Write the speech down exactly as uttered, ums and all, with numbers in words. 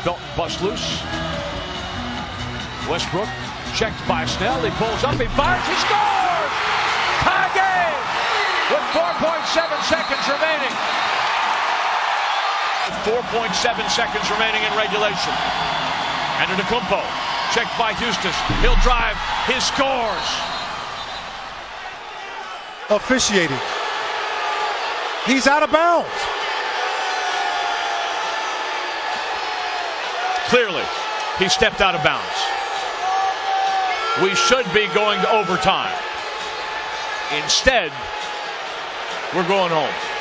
Felton busts loose. Westbrook checked by Snell. He pulls up, he fires, he scores! Tie game with four point seven seconds remaining. four point seven seconds remaining in regulation. Antetokounmpo checked by Houston. He'll drive, he scores. Officiating. He's out of bounds. Clearly, he stepped out of bounds. We should be going to overtime. Instead, we're going home.